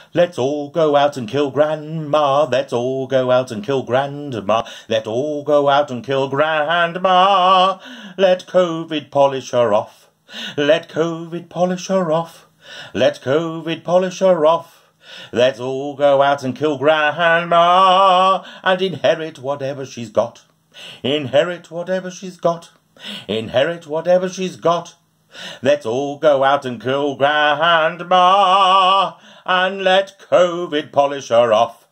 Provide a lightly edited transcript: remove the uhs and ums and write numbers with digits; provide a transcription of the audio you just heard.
Let's all go out and kill Grandma. Let's all go out and kill Grandma. Let's all go out and kill Grandma. Let COVID polish her off. Let COVID polish her off. Let COVID polish her off. Let's all go out and kill Grandma and inherit whatever she's got. Inherit whatever she's got. Inherit whatever she's got. Let's all go out and kill Grandma and let COVID polish her off.